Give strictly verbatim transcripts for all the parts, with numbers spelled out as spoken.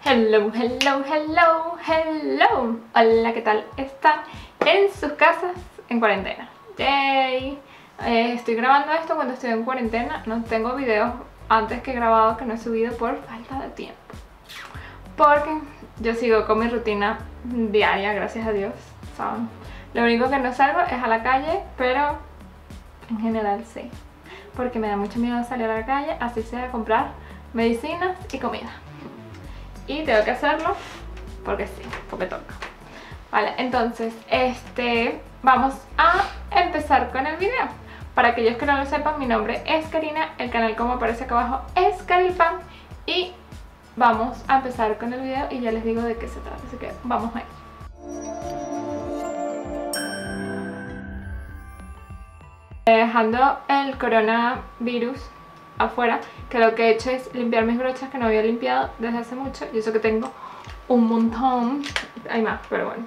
Hello, hello, hello, hello. Hola, ¿qué tal? Están en sus casas en cuarentena. Yay. Eh, estoy grabando esto cuando estoy en cuarentena. No tengo videos antes que he grabado que no he subido por falta de tiempo. Porque yo sigo con mi rutina diaria, gracias a Dios, ¿saben? Lo único que no salgo es a la calle, pero en general sí. Porque me da mucho miedo salir a la calle, así sea a comprar medicinas y comida. Y tengo que hacerlo porque sí, porque toca. Vale, entonces, este, vamos a empezar con el video. Para aquellos que no lo sepan, mi nombre es Karina, el canal como aparece acá abajo es Karilpan. Y vamos a empezar con el video y ya les digo de qué se trata, así que vamos ahí. Dejando el coronavirus afuera, que lo que he hecho es limpiar mis brochas que no había limpiado desde hace mucho. Y eso que tengo un montón, hay más, pero bueno.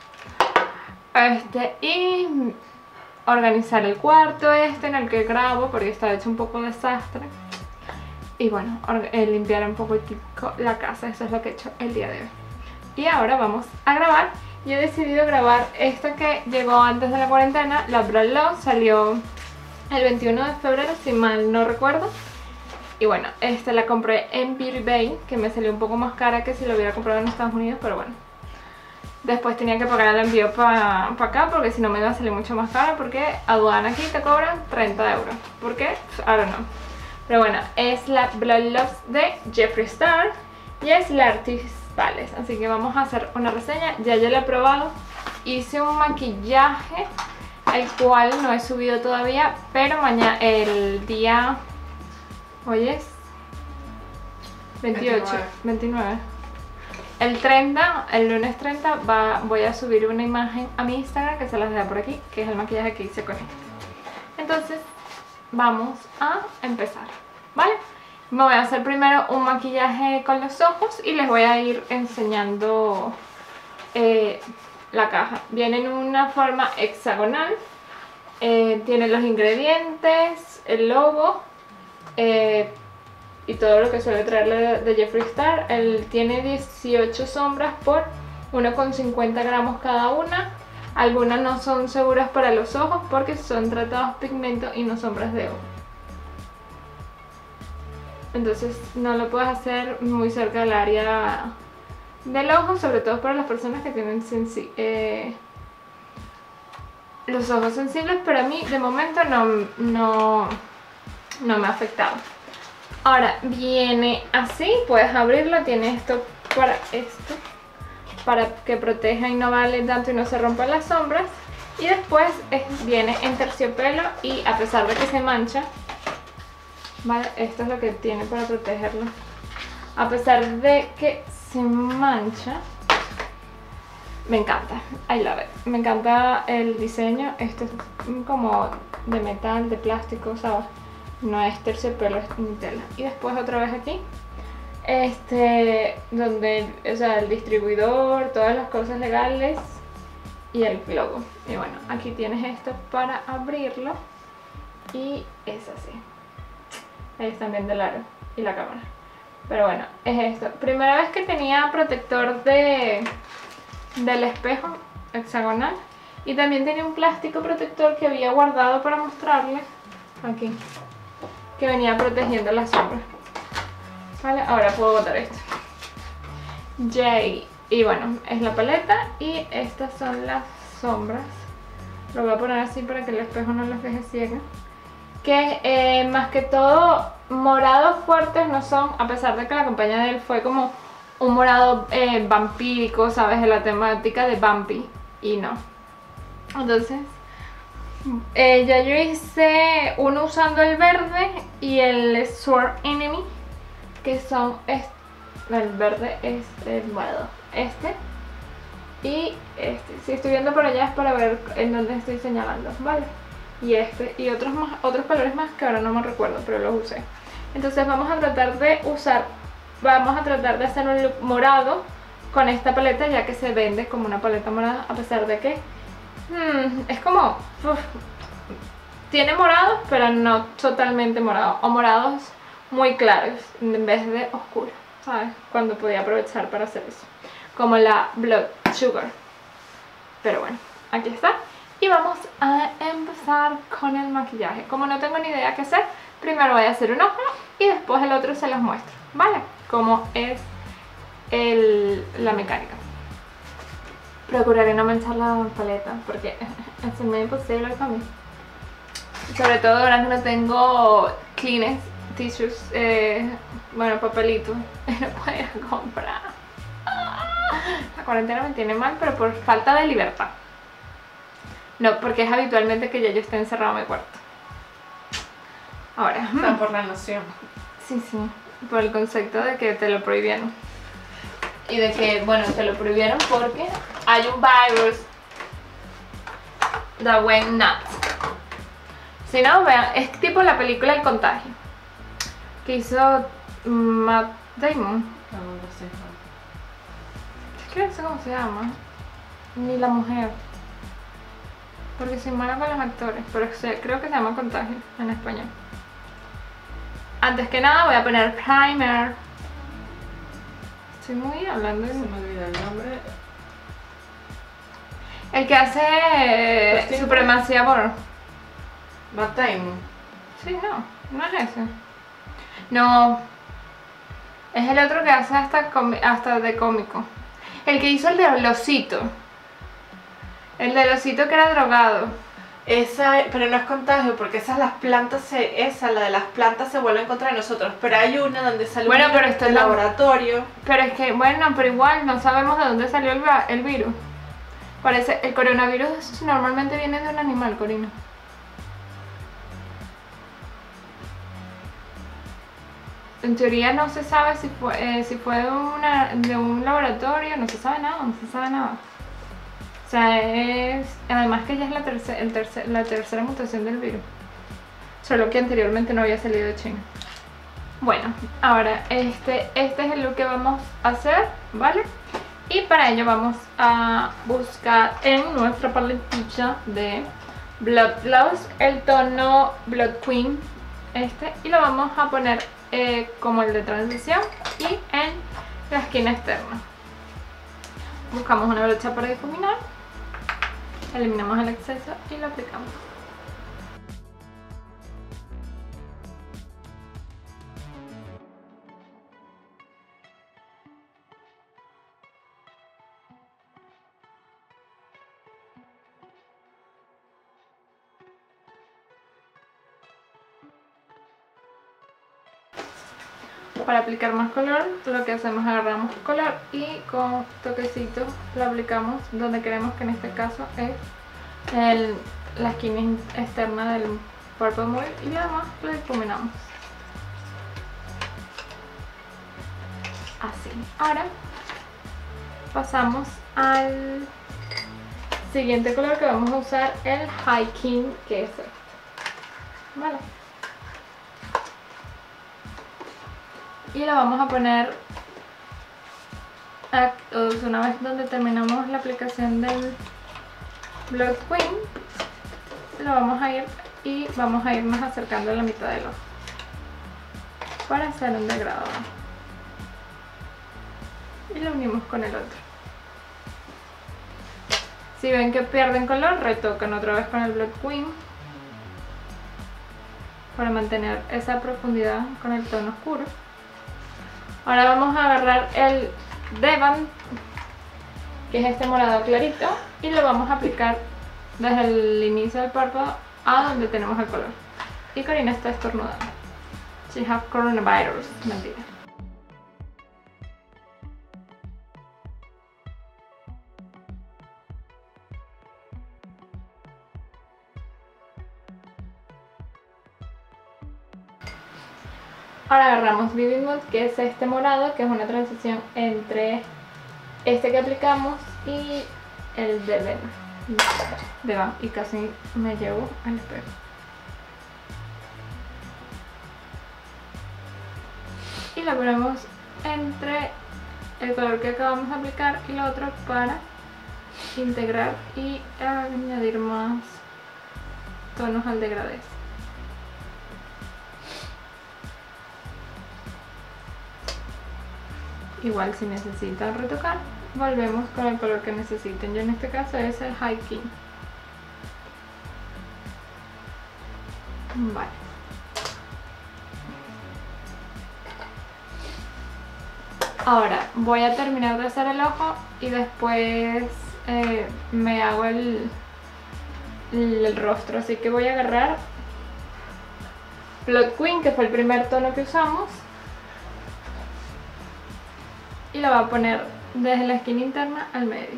Este, y organizar el cuarto este en el que grabo, porque está hecho un poco desastre. Y bueno, eh, limpiar un poquitico la casa, eso es lo que he hecho el día de hoy. Y ahora vamos a grabar. Yo he decidido grabar esta que llegó antes de la cuarentena, la Bralot, salió el veintiuno de febrero, si mal no recuerdo. Y bueno, esta la compré en Beauty Bay, que me salió un poco más cara que si lo hubiera comprado en Estados Unidos, pero bueno. Después tenía que pagar el envío para pa acá, porque si no me iba a salir mucho más caro, porque aduana aquí te cobran treinta euros. ¿Por qué? I don't know. Pero bueno, es la Blood Loves de Jeffree Star y es la Artist Palace. Así que vamos a hacer una reseña. Ya yo la he probado. Hice un maquillaje, el cual no he subido todavía, pero mañana, el día... Hoy es veintiocho, veintinueve. El treinta, el lunes treinta, va, voy a subir una imagen a mi Instagram que se las dejo por aquí, que es el maquillaje que hice con él. Entonces, vamos a empezar, ¿vale? Me voy a hacer primero un maquillaje con los ojos y les voy a ir enseñando eh, la caja. Viene en una forma hexagonal, eh, tiene los ingredientes, el logo. Eh, y todo lo que suele traerle de Jeffree Star. Él tiene dieciocho sombras por uno coma cincuenta gramos cada una. Algunas no son seguras para los ojos porque son tratados pigmento y no sombras de ojo. Entonces no lo puedes hacer muy cerca del área del ojo, sobre todo para las personas que tienen eh, los ojos sensibles, pero a mí de momento no, no, no me ha afectado. Ahora viene así, puedes abrirlo, tiene esto para esto, para que proteja y no vale tanto y no se rompan las sombras. Y después es, viene en terciopelo y a pesar de que se mancha, ¿vale? Esto es lo que tiene para protegerlo. A pesar de que se mancha, me encanta, I love it. Me encanta el diseño, esto es como de metal, de plástico, ¿sabes? No es terciopelo, es tela. Y después otra vez aquí, este, donde, o sea, el distribuidor, todas las cosas legales y el logo. Y bueno, aquí tienes esto para abrirlo y es así. Ahí están viendo el aro y la cámara. Pero bueno, es esto. Primera vez que tenía protector de del espejo hexagonal y también tenía un plástico protector que había guardado para mostrarles aquí, que venía protegiendo la sombra. Vale, ahora puedo botar esto. Yay. Y bueno, es la paleta y estas son las sombras. Lo voy a poner así para que el espejo no los deje ciega. Que eh, más que todo morados fuertes no son, a pesar de que la campaña de él fue como un morado eh, vampírico, ¿sabes? De la temática de Vampy. Y no. Entonces... Eh, ya yo hice uno usando el verde y el Sword Enemy, que son este, el verde es el morado, este y este. Si estoy viendo por allá es para ver en dónde estoy señalando, ¿vale? Y este y otros más, otros colores más que ahora no me recuerdo, pero los usé. Entonces vamos a tratar de usar, vamos a tratar de hacer un look morado con esta paleta, ya que se vende como una paleta morada, a pesar de que Hmm, es como... Uf, tiene morados, pero no totalmente morados. O morados muy claros, en vez de oscuros. ¿sabes? Cuando podía aprovechar para hacer eso. Como la Blood Sugar. Pero bueno, aquí está. Y vamos a empezar con el maquillaje. Como no tengo ni idea qué hacer, primero voy a hacer un ojo y después el otro se los muestro, ¿vale? Como es el, la mecánica. Procuraré no manchar la paleta porque es muy imposible para mí. Sobre todo ahora que no tengo cleans, tissues, eh, bueno, papelitos, no puedo ir a comprar. La cuarentena me tiene mal, pero por falta de libertad. No, porque es habitualmente que ya yo esté encerrado en mi cuarto. Ahora. No, por la noción. Sí, sí, por el concepto de que te lo prohibieron. Y de que, bueno, te lo prohibieron porque hay un virus that went nuts. Si no, vean, es tipo la película El Contagio que hizo Matt Damon. No, no sé. Es que no sé cómo se llama. Ni la mujer. Porque soy mala con los actores. Pero sé, creo que se llama Contagio en español. Antes que nada voy a poner primer. Estoy muy hablando de... Se me olvidó el nombre. El que hace eh, Supremacía Born. Matt Damon. Sí, no, no es ese. No, es el otro que hace hasta, hasta de cómico. El que hizo el del osito. El del osito que era drogado. Esa, pero no es Contagio, porque esas las plantas se, esa, la de las plantas se vuelve en contra de nosotros. Pero hay una donde sale bueno, un pero esto del es laboratorio. Pero es que, bueno, pero igual no sabemos de dónde salió el, el virus. Parece, el coronavirus normalmente viene de un animal, Corina. En teoría no se sabe si fue, eh, si fue de, una, de un laboratorio, no se sabe nada, no se sabe nada. O sea, es, además que ya es la, terce, el terce, la tercera mutación del virus. Solo que anteriormente no había salido de China. Bueno, ahora este, este es el look que vamos a hacer, ¿vale? Y para ello vamos a buscar en nuestra paletilla de Blood Gloss el tono Blood Queen, este, y lo vamos a poner eh, como el de transición y en la esquina externa. Buscamos una brocha para difuminar, eliminamos el exceso y lo aplicamos. Para aplicar más color, lo que hacemos es agarramos color y con toquecitos lo aplicamos donde queremos, que en este caso es el, la esquina externa del Purple Move, y además lo difuminamos. Así. Ahora pasamos al siguiente color, que vamos a usar el Hiking, que es este. Vale. Y lo vamos a poner aquí, una vez donde terminamos la aplicación del Blood Queen, lo vamos a ir y vamos a irnos acercando a la mitad del ojo para hacer un degradado. Y lo unimos con el otro. Si ven que pierden color, retocan otra vez con el Blood Queen para mantener esa profundidad con el tono oscuro. Ahora vamos a agarrar el Devon, que es este morado clarito, y lo vamos a aplicar desde el inicio del párpado a donde tenemos el color. Y Corina está estornudando. She have coronavirus. Mentira. Ahora agarramos B B Mood, que es este morado, que es una transición entre este que aplicamos y el de Devon. Devon, y casi me llevo al espejo. Y lo ponemos entre el color que acabamos de aplicar y el otro para integrar y añadir más tonos al degradé. Igual si necesitan retocar, volvemos con el color que necesiten. Yo en este caso es el Hiking. Vale. Ahora voy a terminar de hacer el ojo y después eh, me hago el, el, el rostro. Así que voy a agarrar Plot Queen, que fue el primer tono que usamos, y lo voy a poner desde la esquina interna al medio.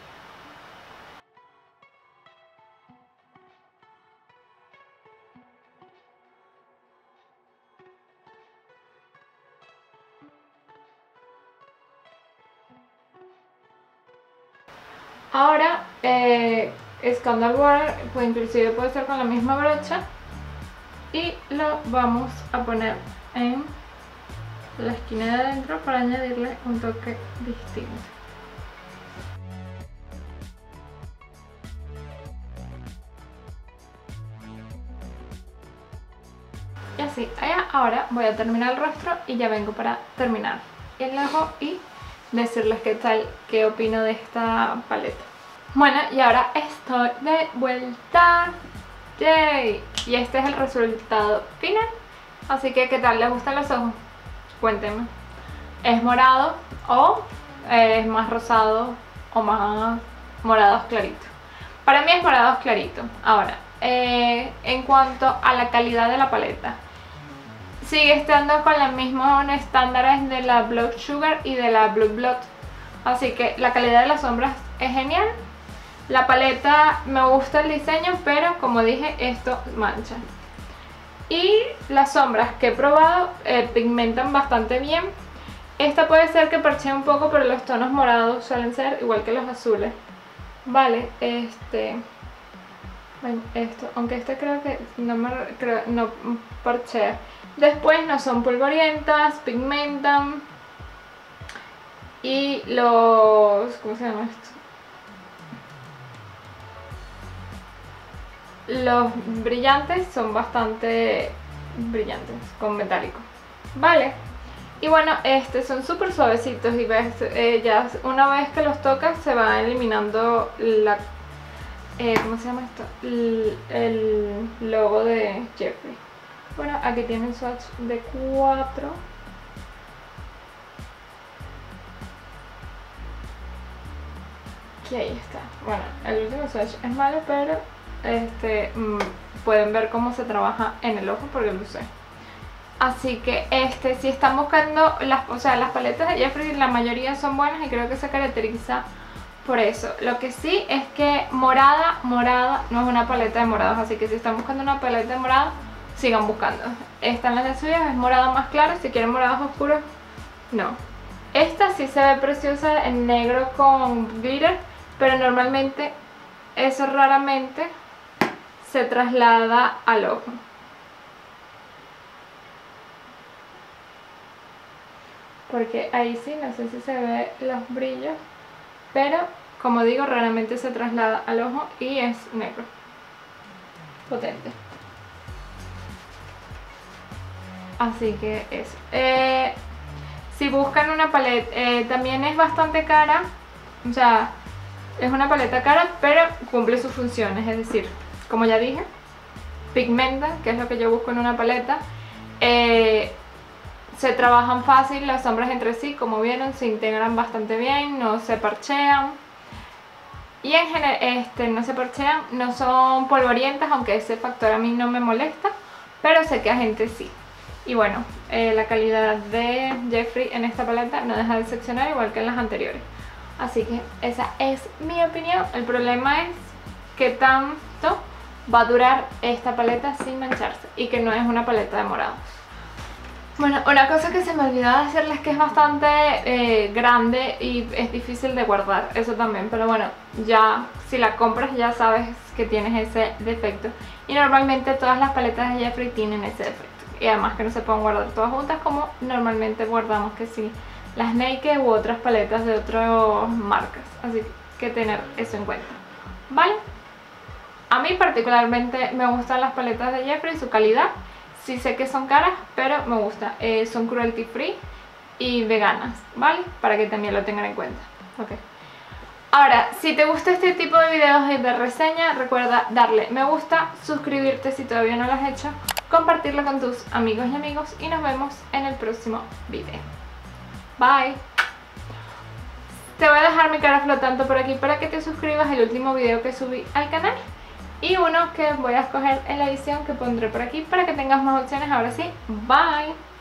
Ahora, eh, Scandal Water, pues inclusive puede ser con la misma brocha, y lo vamos a poner en la esquina de adentro para añadirle un toque distinto. Y así, ahora voy a terminar el rostro y ya vengo para terminar el ojo y decirles qué tal, qué opino de esta paleta. Bueno, y ahora estoy de vuelta. ¡Yay! Y este es el resultado final. Así que, ¿qué tal? ¿Les gustan los ojos? Cuéntenme. ¿Es morado o es más rosado o más morados claritos? Para mí es morados clarito. Ahora, eh, en cuanto a la calidad de la paleta, sigue estando con los mismos estándares de la Blood Sugar y de la Blood Blood. Así que la calidad de las sombras es genial. La paleta me gusta el diseño, pero como dije, esto mancha. Y las sombras que he probado eh, pigmentan bastante bien. Esta puede ser que parchee un poco, pero los tonos morados suelen ser igual que los azules. Vale, este... Bueno, esto, aunque este creo que no me creo, no parchea. Después no son polvorientas, pigmentan. Y los... ¿cómo se llama esto? Los brillantes son bastante brillantes, con metálico. Vale. Y bueno, estos son súper suavecitos y ves, eh, ya una vez que los tocas se va eliminando la... Eh, ¿cómo se llama esto? El, el logo de Jeffree. Bueno, aquí tienen swatch de cuatro. Que ahí está. Bueno, el último swatch es malo, pero este mmm, pueden ver cómo se trabaja en el ojo porque lo usé. Así que este, si están buscando las, o sea, las paletas de Jeffree, la mayoría son buenas y creo que se caracteriza por eso. Lo que sí es que morada, morada no es una paleta de morados, así que si están buscando una paleta de morado, sigan buscando. Están las de suyas, es morado más claro, si quieren morados oscuros, no. Esta sí se ve preciosa en negro con glitter, pero normalmente eso raramente se traslada al ojo. Porque ahí sí, no sé si se ve los brillos, pero como digo, raramente se traslada al ojo y es negro. Potente. Así que eso. Eh, si buscan una paleta, eh, también es bastante cara. O sea, es una paleta cara, pero cumple sus funciones. Es decir, como ya dije, pigmenta, que es lo que yo busco en una paleta. Eh, Se trabajan fácil las sombras entre sí, como vieron, se integran bastante bien, no se parchean. Y en general, este, no se parchean, no son polvorientas, aunque ese factor a mí no me molesta, pero sé que a gente sí. Y bueno, eh, la calidad de Jeffree en esta paleta no deja de decepcionar, igual que en las anteriores. Así que esa es mi opinión. El problema es qué tanto va a durar esta paleta sin mancharse y que no es una paleta de morados. Bueno, una cosa que se me olvidó decirles, que es bastante eh, grande y es difícil de guardar, eso también, pero bueno, ya si la compras ya sabes que tienes ese defecto. Y normalmente todas las paletas de Jeffree tienen ese defecto. Y además que no se pueden guardar todas juntas como normalmente guardamos que sí las Naked u otras paletas de otras marcas. Así que tener eso en cuenta, ¿vale? A mí particularmente me gustan las paletas de Jeffree, su calidad. Sí sé que son caras, pero me gusta. Eh, son cruelty free y veganas, ¿vale? Para que también lo tengan en cuenta. Ok. Ahora, si te gusta este tipo de videos y de reseña, recuerda darle me gusta, suscribirte si todavía no lo has hecho, compartirlo con tus amigos y amigos y nos vemos en el próximo video. Bye. Te voy a dejar mi cara flotando por aquí para que te suscribas al último video que subí al canal y uno que voy a escoger en la edición que pondré por aquí para que tengas más opciones. Ahora sí, bye.